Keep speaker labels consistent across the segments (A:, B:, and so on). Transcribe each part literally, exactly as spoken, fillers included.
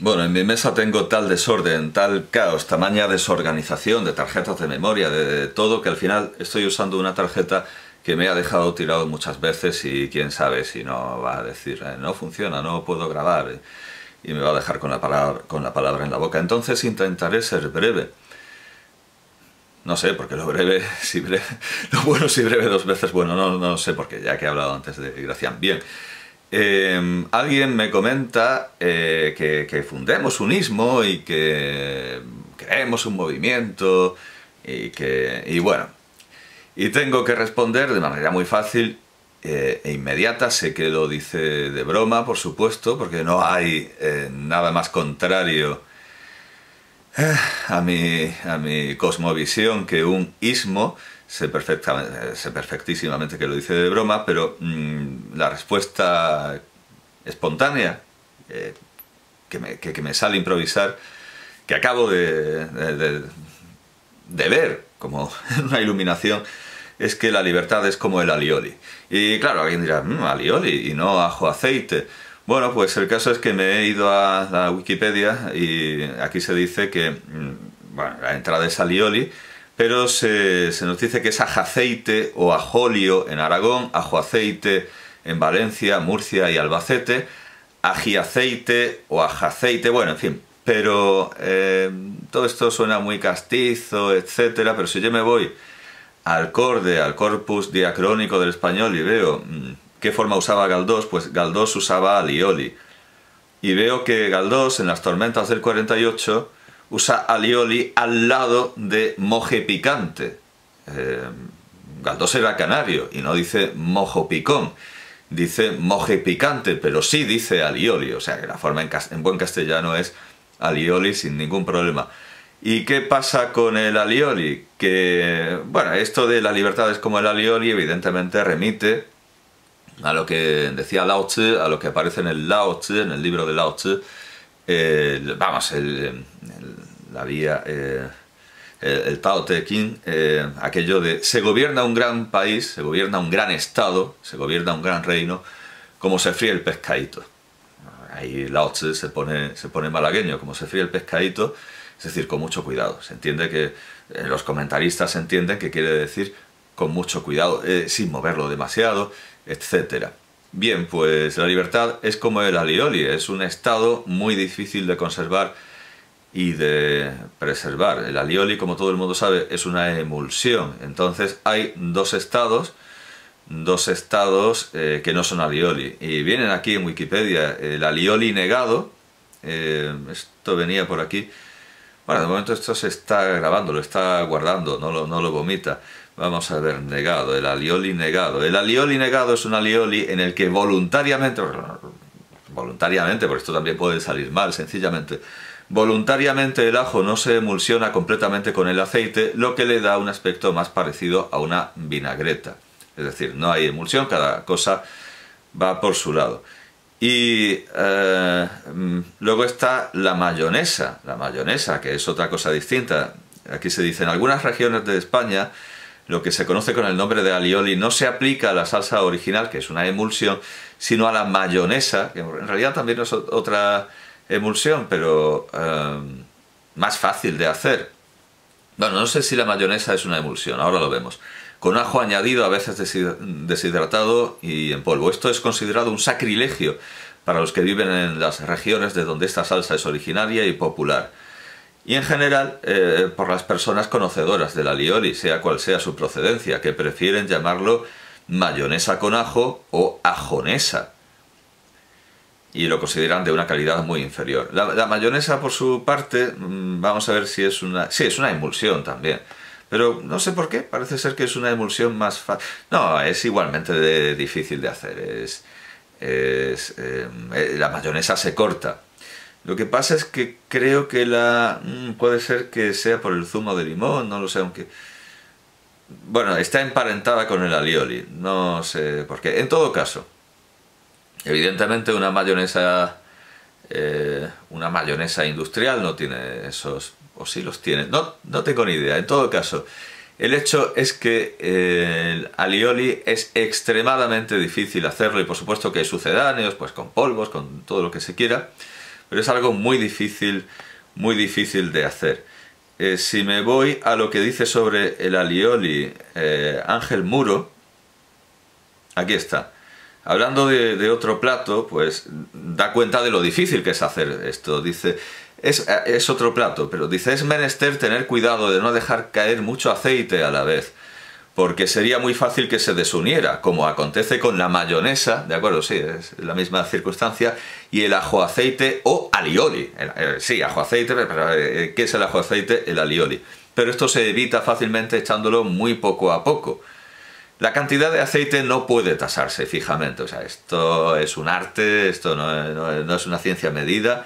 A: Bueno, en mi mesa tengo tal desorden, tal caos, tamaña desorganización de tarjetas de memoria, de, de todo, que al final estoy usando una tarjeta que me ha dejado tirado muchas veces y quién sabe si no va a decir, eh, no funciona, no puedo grabar, eh, y me va a dejar con la, palabra, con la palabra en la boca. Entonces intentaré ser breve. No sé, porque lo breve, si breve, lo bueno si breve dos veces, bueno, no, no sé, porque ya que he hablado antes de Gracián. Bien. Eh, alguien me comenta eh, que, que fundemos un ismo y que creemos un movimiento y que y bueno, y tengo que responder de manera muy fácil eh, e inmediata. Sé que lo dice de broma, por supuesto, porque no hay eh, nada más contrario eh, a mi, a mi cosmovisión que un ismo. Sé, perfectamente, sé perfectísimamente que lo dice de broma, pero mmm, la respuesta espontánea eh, que, me, que, que me sale improvisar, que acabo de, de, de, de ver como una iluminación, es que la libertad es como el alioli. Y claro, alguien dirá, mmm, alioli y no ajo aceite. Bueno, pues el caso es que me he ido a la Wikipedia y aquí se dice que mmm, bueno, la entrada es alioli, pero se, se nos dice que es ajaceite o ajolio en Aragón, ajoaceite en Valencia, Murcia y Albacete, ajiaceite o ajaceite, bueno, en fin. Pero eh, todo esto suena muy castizo, etcétera, pero si yo me voy al corde, al corpus diacrónico del español y veo mmm, qué forma usaba Galdós, pues Galdós usaba alioli. Y veo que Galdós en las tormentas del cuarenta y ocho usa alioli al lado de moje picante. Eh, Galdós era canario y no dice mojo picón, dice moje picante, pero sí dice alioli, o sea que la forma en, en buen castellano es alioli sin ningún problema. ¿Y qué pasa con el alioli? Que, bueno, esto de la libertad es como el alioli evidentemente remite a lo que decía Lao Tzu, a lo que aparece en el Lao Tzu, en el libro de Lao Tzu. Eh, vamos, el, el, la vía, eh, el, el Tao Te Ching, eh, aquello de se gobierna un gran país, se gobierna un gran estado, se gobierna un gran reino, como se fríe el pescadito. Ahí Lao Tzu se pone, se pone malagueño, como se fríe el pescadito, es decir, con mucho cuidado. Se entiende que, eh, los comentaristas entienden que quiere decir con mucho cuidado, eh, sin moverlo demasiado, etcétera. Bien, pues la libertad es como el alioli, es un estado muy difícil de conservar y de preservar. El alioli, como todo el mundo sabe, es una emulsión. Entonces hay dos estados, dos estados eh, que no son alioli. Y vienen aquí en Wikipedia el alioli negado. Eh, esto venía por aquí. Bueno, de momento esto se está grabando, lo está guardando, no lo, no lo vomita. Vamos a ver, negado, el alioli negado. El alioli negado es un alioli en el que voluntariamente, voluntariamente, porque esto también puede salir mal, sencillamente, voluntariamente el ajo no se emulsiona completamente con el aceite, lo que le da un aspecto más parecido a una vinagreta. Es decir, no hay emulsión, cada cosa va por su lado. Y eh, luego está la mayonesa, la mayonesa, que es otra cosa distinta. Aquí se dice, en algunas regiones de España, lo que se conoce con el nombre de alioli no se aplica a la salsa original, que es una emulsión, sino a la mayonesa, que en realidad también es otra emulsión, pero eh, más fácil de hacer. Bueno, no sé si la mayonesa es una emulsión, ahora lo vemos. Con ajo añadido, a veces deshidratado y en polvo. Esto es considerado un sacrilegio para los que viven en las regiones de donde esta salsa es originaria y popular. Y en general eh, por las personas conocedoras del alioli, sea cual sea su procedencia, que prefieren llamarlo mayonesa con ajo o ajonesa. Y lo consideran de una calidad muy inferior. La, la mayonesa, por su parte, vamos a ver si es una... Sí, es una emulsión también. Pero no sé por qué, parece ser que es una emulsión más fácil. No, es igualmente de, difícil de hacer. Es, es, eh, la mayonesa se corta. Lo que pasa es que creo que la... puede ser que sea por el zumo de limón, no lo sé, aunque... Bueno, está emparentada con el alioli, no sé por qué. En todo caso, evidentemente una mayonesa... Eh, una mayonesa industrial no tiene esos... o sí los tiene, no, no tengo ni idea. En todo caso, el hecho es que eh, el alioli es extremadamente difícil hacerlo y por supuesto que hay sucedáneos, pues con polvos, con todo lo que se quiera, pero es algo muy difícil, muy difícil de hacer. Eh, si me voy a lo que dice sobre el alioli eh, Ángel Muro, aquí está. Hablando de, de otro plato, pues da cuenta de lo difícil que es hacer esto. Dice, es, es otro plato, pero dice, es menester tener cuidado de no dejar caer mucho aceite a la vez, porque sería muy fácil que se desuniera, como acontece con la mayonesa, ¿de acuerdo? Sí, es la misma circunstancia, y el ajo aceite o alioli. El, el, sí, ajo aceite, pero ¿qué es el ajo aceite? El alioli. Pero esto se evita fácilmente echándolo muy poco a poco. La cantidad de aceite no puede tasarse fijamente, o sea, esto es un arte, esto no, no, no es una ciencia medida,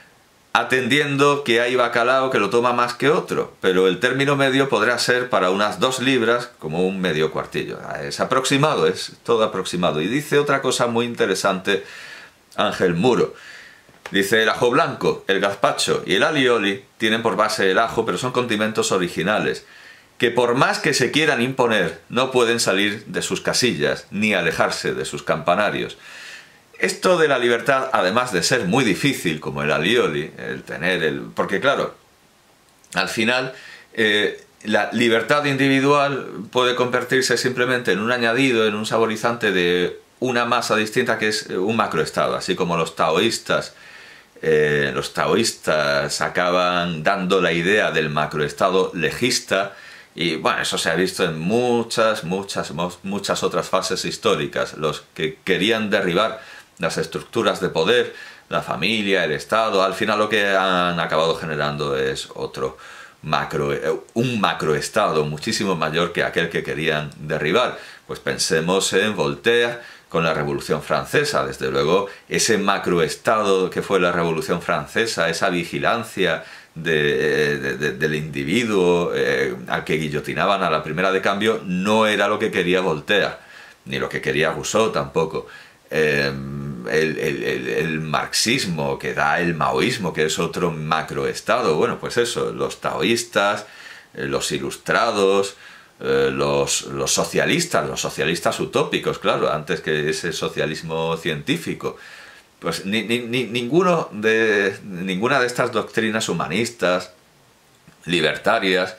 A: atendiendo que hay bacalao que lo toma más que otro, pero el término medio podrá ser para unas dos libras como un medio cuartillo. Es aproximado, es todo aproximado. Y dice otra cosa muy interesante Ángel Muro. Dice, el ajo blanco, el gazpacho y el alioli tienen por base el ajo, pero son condimentos originales, que por más que se quieran imponer, no pueden salir de sus casillas, ni alejarse de sus campanarios. Esto de la libertad, además de ser muy difícil, como el alioli, el tener el... Porque claro, al final, eh, la libertad individual puede convertirse simplemente en un añadido, en un saborizante de una masa distinta que es un macroestado, así como los taoístas. Eh, los taoístas acaban dando la idea del macroestado legista. Y bueno, eso se ha visto en muchas, muchas, muchas otras fases históricas. Los que querían derribar las estructuras de poder, la familia, el Estado, al final lo que han acabado generando es otro macro, un macroestado muchísimo mayor que aquel que querían derribar. Pues pensemos en Voltaire con la Revolución Francesa. Desde luego, ese macroestado que fue la Revolución Francesa, esa vigilancia De, de, de, del individuo eh, al que guillotinaban a la primera de cambio, no era lo que quería Voltaire, ni lo que quería Rousseau tampoco. Eh, el, el, el, el marxismo que da el maoísmo, que es otro macroestado, bueno, pues eso, los taoístas, eh, los ilustrados, eh, los, los socialistas, los socialistas utópicos, claro, antes que ese socialismo científico. Pues ni, ni, ni, ninguno de, ninguna de estas doctrinas humanistas, libertarias,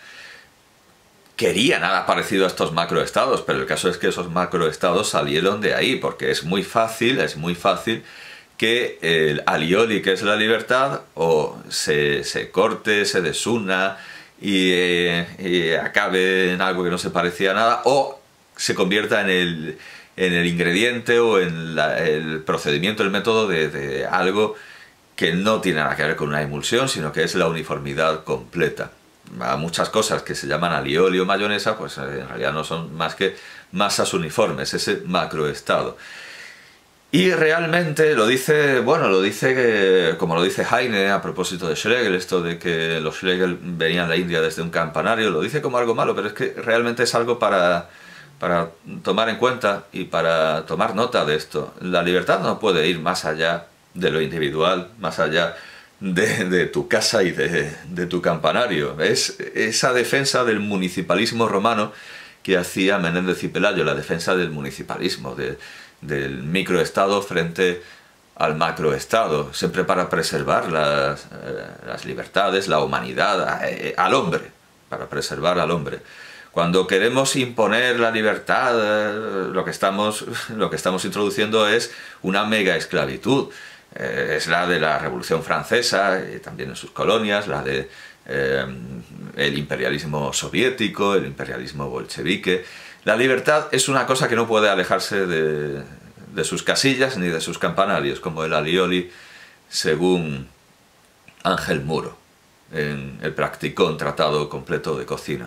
A: quería nada parecido a estos macroestados, pero el caso es que esos macroestados salieron de ahí, porque es muy fácil, es muy fácil que el alioli, que es la libertad, o se, se corte, se desuna y, eh, y acabe en algo que no se parecía a nada, o se convierta en el... en el ingrediente o en la, el procedimiento, el método de, de algo que no tiene nada que ver con una emulsión, sino que es la uniformidad completa. A muchas cosas que se llaman alioli o mayonesa, pues en realidad no son más que masas uniformes, ese macroestado. Y realmente lo dice, bueno, lo dice como lo dice Heine a propósito de Schlegel, esto de que los Schlegel venían a la India desde un campanario, lo dice como algo malo, pero es que realmente es algo para... para tomar en cuenta y para tomar nota de esto. La libertad no puede ir más allá de lo individual, más allá de, de tu casa y de, de tu campanario. Es esa defensa del municipalismo romano que hacía Menéndez y Pelayo, la defensa del municipalismo, de, del microestado frente al macroestado, siempre para preservar las, eh, las libertades, la humanidad, eh, al hombre, para preservar al hombre. Cuando queremos imponer la libertad, lo que estamos, lo que estamos introduciendo es una mega esclavitud. Eh, es la de la Revolución Francesa, y también en sus colonias, la de eh, el imperialismo soviético, el imperialismo bolchevique. La libertad es una cosa que no puede alejarse de, de sus casillas ni de sus campanarios, como el alioli, según Ángel Muro, en el Practicón, tratado completo de cocina.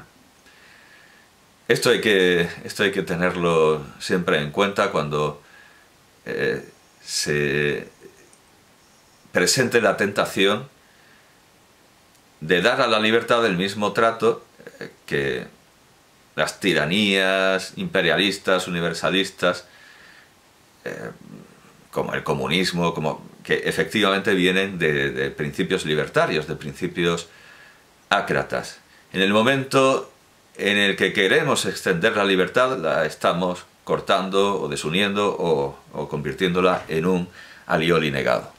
A: Esto hay que, esto hay que tenerlo siempre en cuenta cuando eh, se presente la tentación de dar a la libertad el mismo trato eh, que las tiranías imperialistas, universalistas, eh, como el comunismo, como, que efectivamente vienen de, de principios libertarios, de principios ácratas. En el momento en el que queremos extender la libertad, la estamos cortando o desuniendo o, o convirtiéndola en un alioli negado.